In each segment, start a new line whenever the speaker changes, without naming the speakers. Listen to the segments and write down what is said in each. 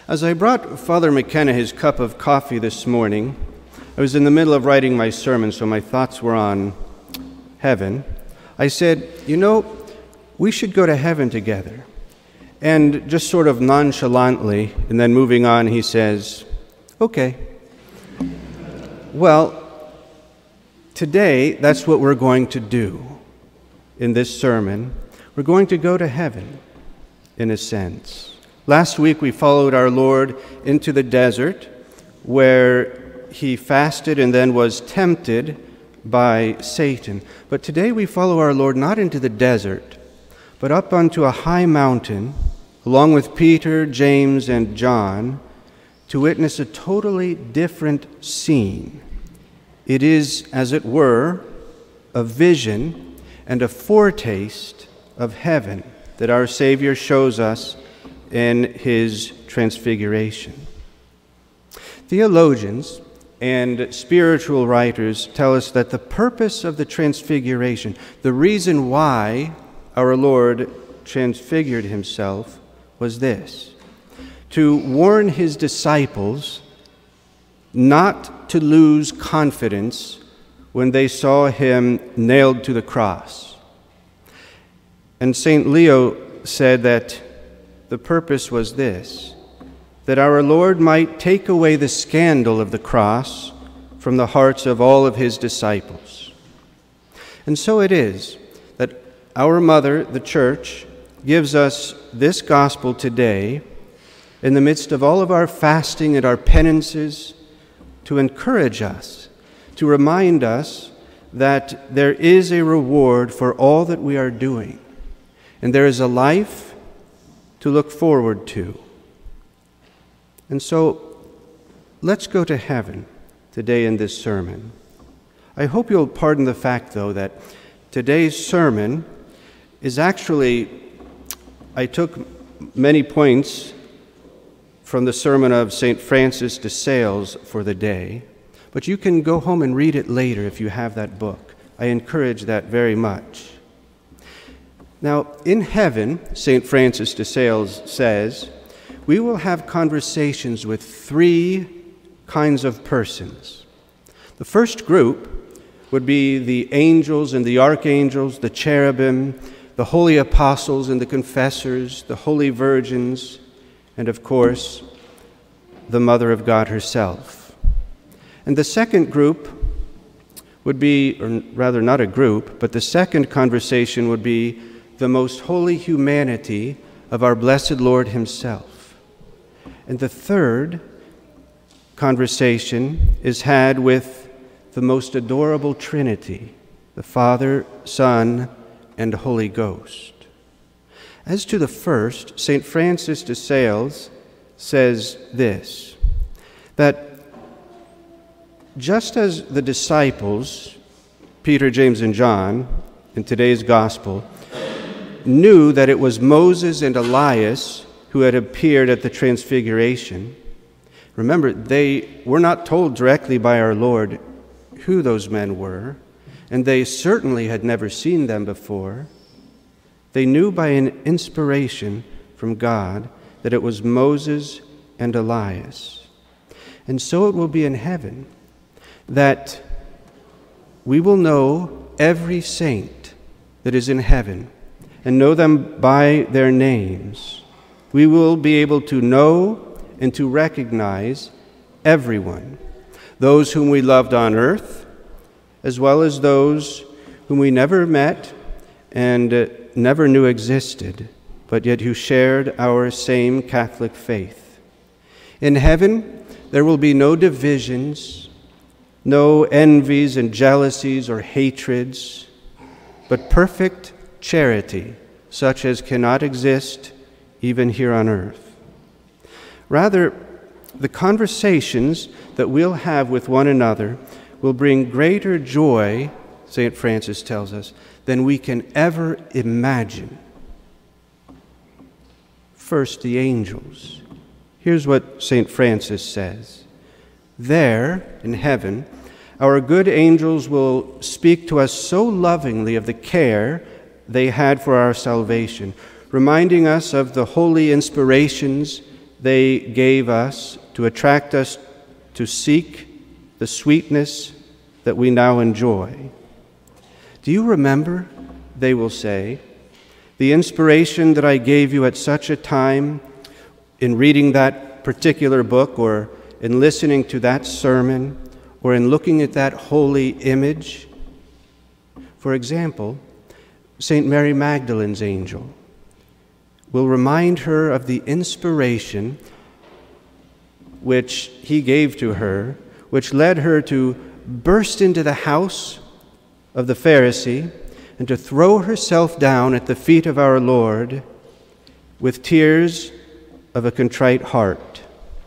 As I brought Father McKenna his cup of coffee this morning, I was in the middle of writing my sermon, so my thoughts were on heaven. I said, we should go to heaven together. And just sort of nonchalantly, and then moving on, he says, okay. Well, today, that's what we're going to do in this sermon. We're going to go to heaven, in a sense. Last week, we followed our Lord into the desert, where he fasted and then was tempted by Satan. But today, we follow our Lord not into the desert, but up onto a high mountain, along with Peter, James, and John, to witness a totally different scene. It is, as it were, a vision and a foretaste of heaven that our Savior shows us in his transfiguration. Theologians and spiritual writers tell us that the purpose of the transfiguration, the reason why our Lord transfigured himself, was this: to warn his disciples not to lose confidence when they saw him nailed to the cross. And St. Leo said that the purpose was this: that our Lord might take away the scandal of the cross from the hearts of all of his disciples. And so it is that our Mother, the Church, gives us this gospel today in the midst of all of our fasting and our penances, to encourage us, to remind us that there is a reward for all that we are doing, and there is a life to look forward to. And so, let's go to heaven today in this sermon. I hope you'll pardon the fact, though, that today's sermon is actually, I took many points from the sermon of St. Francis de Sales for the day, but you can go home and read it later if you have that book. I encourage that very much. Now, in heaven, St. Francis de Sales says, we will have conversations with three kinds of persons. The first group would be the angels and the archangels, the cherubim, the holy apostles and the confessors, the holy virgins, and of course, the Mother of God herself. And the second group would be, or rather not a group, but the second conversation would be the most holy humanity of our blessed Lord himself. And the third conversation is had with the most adorable Trinity, the Father, Son, and Holy Ghost. As to the first, St. Francis de Sales says this, that just as the disciples, Peter, James, and John, in today's gospel, knew that it was Moses and Elias who had appeared at the Transfiguration. Remember, they were not told directly by our Lord who those men were, and they certainly had never seen them before. They knew by an inspiration from God that it was Moses and Elias. And so it will be in heaven, that we will know every saint that is in heaven and know them by their names. We will be able to know and to recognize everyone, those whom we loved on earth, as well as those whom we never met and never knew existed, but yet who shared our same Catholic faith. In heaven, there will be no divisions, no envies and jealousies or hatreds, but perfect charity, such as cannot exist even here on earth. Rather, the conversations that we'll have with one another will bring greater joy, St. Francis tells us, than we can ever imagine. First, the angels. Here's what St. Francis says. There, in heaven, our good angels will speak to us so lovingly of the care they had for our salvation, reminding us of the holy inspirations they gave us to attract us to seek the sweetness that we now enjoy. Do you remember, they will say, the inspiration that I gave you at such a time in reading that particular book, or in listening to that sermon, or in looking at that holy image? For example, St. Mary Magdalene's angel will remind her of the inspiration which he gave to her, which led her to burst into the house of the Pharisee and to throw herself down at the feet of our Lord with tears of a contrite heart.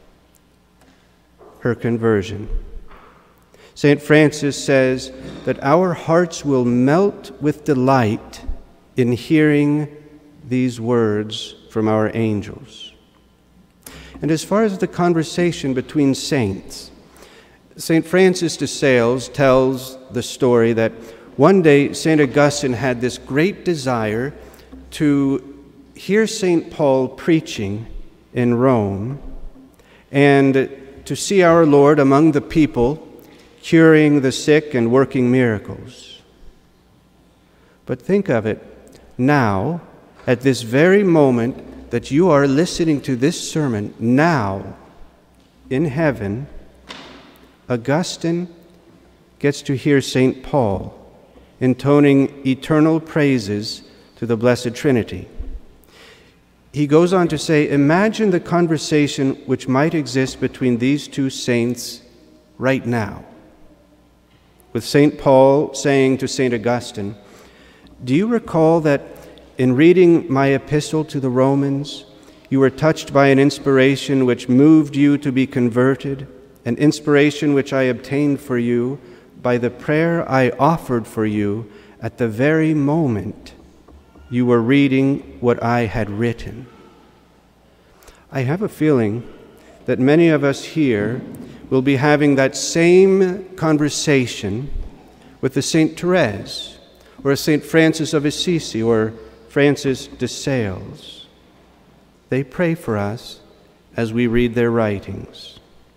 Her conversion. St. Francis says that our hearts will melt with delight in hearing these words from our angels. And as far as the conversation between saints, St. Francis de Sales tells the story that one day St. Augustine had this great desire to hear St. Paul preaching in Rome and to see our Lord among the people, curing the sick and working miracles. But think of it now, at this very moment that you are listening to this sermon, now in heaven, Augustine gets to hear St. Paul intoning eternal praises to the Blessed Trinity. He goes on to say, imagine the conversation which might exist between these two saints right now, with St. Paul saying to St. Augustine, do you recall that in reading my epistle to the Romans, you were touched by an inspiration which moved you to be converted, an inspiration which I obtained for you by the prayer I offered for you at the very moment you were reading what I had written? I have a feeling that many of us here will be having that same conversation with the St. Therese, or St. Francis of Assisi, or Francis de Sales. They pray for us as we read their writings.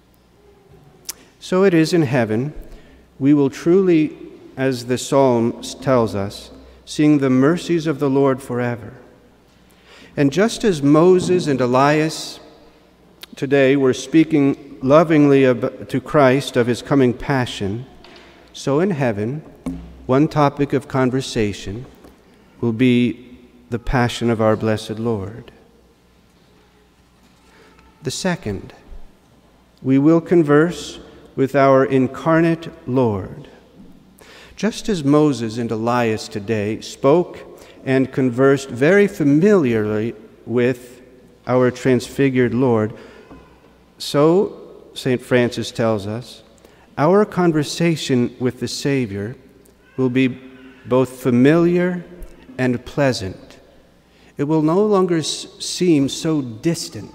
So it is in heaven, we will truly, as the Psalm tells us, sing the mercies of the Lord forever. And just as Moses and Elias today were speaking lovingly to Christ of his coming passion, so in heaven, one topic of conversation will be the passion of our blessed Lord. The second, we will converse with our incarnate Lord. Just as Moses and Elias today spoke and conversed very familiarly with our transfigured Lord, so, St. Francis tells us, our conversation with the Savior will be both familiar and pleasant. It will no longer seem so distant,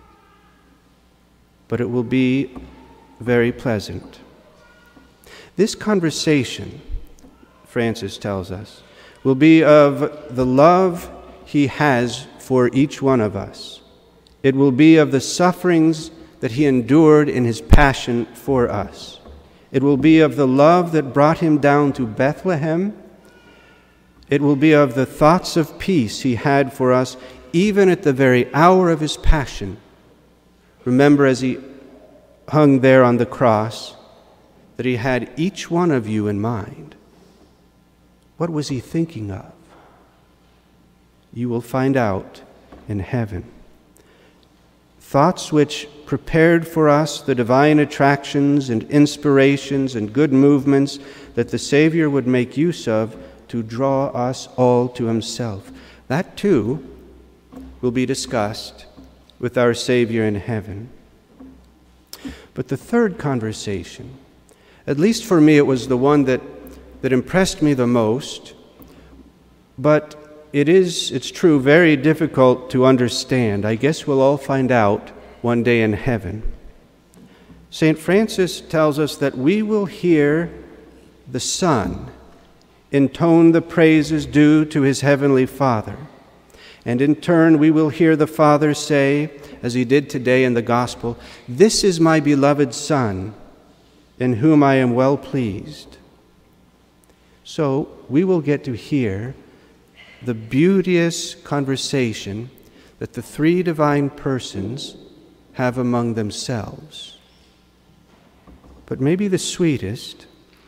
but it will be very pleasant. This conversation, Francis tells us, will be of the love he has for each one of us. It will be of the sufferings that he endured in his passion for us. It will be of the love that brought him down to Bethlehem. It will be of the thoughts of peace he had for us even at the very hour of his passion. Remember, as he hung there on the cross, that he had each one of you in mind. What was he thinking of? You will find out in heaven. Thoughts which prepared for us the divine attractions and inspirations and good movements that the Savior would make use of to draw us all to himself. That too will be discussed with our Savior in heaven. But the third conversation, at least for me, it was the one that impressed me the most, but it's true, very difficult to understand. I guess we'll all find out one day in heaven. St. Francis tells us that we will hear the Son intone the praises due to his heavenly Father, And in turn, we will hear the Father say, as he did today in the Gospel, "This is my beloved Son, in whom I am well pleased." So we will get to hear the beauteous conversation that the three divine persons have among themselves. But maybe the sweetest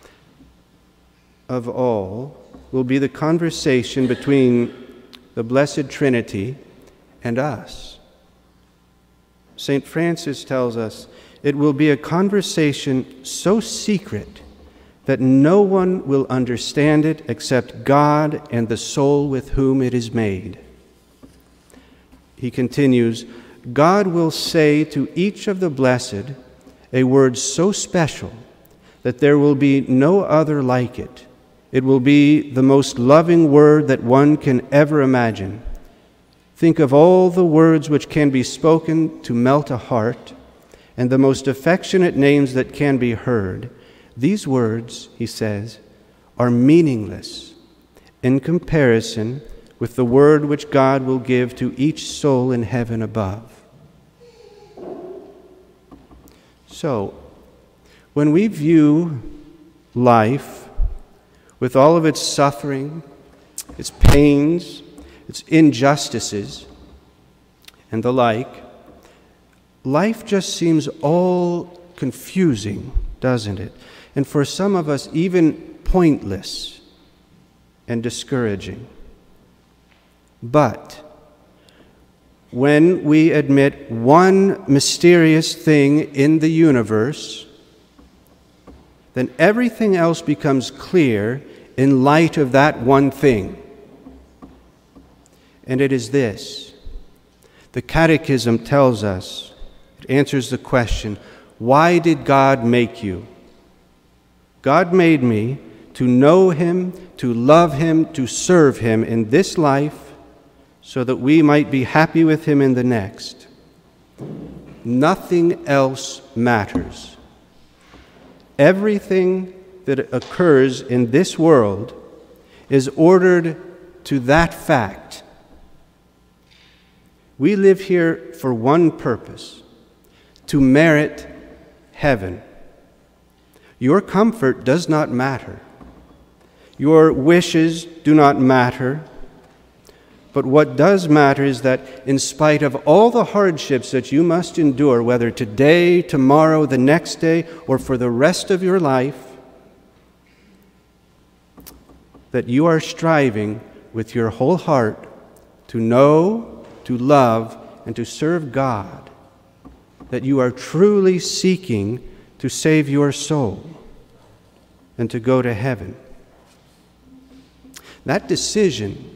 of all will be the conversation between the Blessed Trinity and us. St. Francis tells us it will be a conversation so secret that no one will understand it except God and the soul with whom it is made. He continues, God will say to each of the blessed a word so special that there will be no other like it. It will be the most loving word that one can ever imagine. Think of all the words which can be spoken to melt a heart, and the most affectionate names that can be heard. These words, he says, are meaningless in comparison with the word which God will give to each soul in heaven above. So, when we view life with all of its suffering, its pains, its injustices, and the like, life just seems all confusing, doesn't it? And for some of us, even pointless and discouraging. But when we admit one mysterious thing in the universe, then everything else becomes clear in light of that one thing. And it is this. The Catechism tells us, it answers the question, why did God make you? God made me to know Him, to love Him, to serve Him in this life, so that we might be happy with Him in the next. Nothing else matters. Everything that occurs in this world is ordered to that fact. We live here for one purpose, to merit heaven. Your comfort does not matter. Your wishes do not matter. But what does matter is that in spite of all the hardships that you must endure, whether today, tomorrow, the next day, or for the rest of your life, that you are striving with your whole heart to know, to love, and to serve God, that you are truly seeking to save your soul and to go to heaven. That decision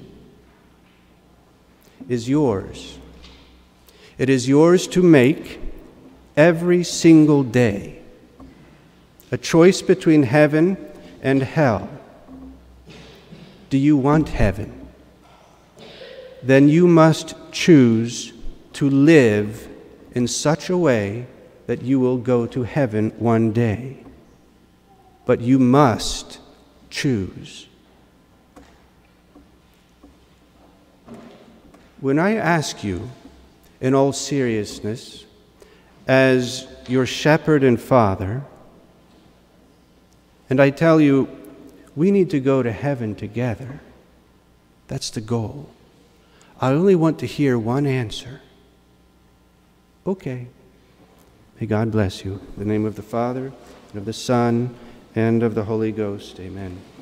is yours. It is yours to make every single day. A choice between heaven and hell. Do you want heaven? Then you must choose to live in such a way that you will go to heaven one day. But you must choose. When I ask you, in all seriousness, as your shepherd and father, and I tell you, we need to go to heaven together, that's the goal. I only want to hear one answer. Okay. May God bless you. In the name of the Father, and of the Son, and of the Holy Ghost. Amen.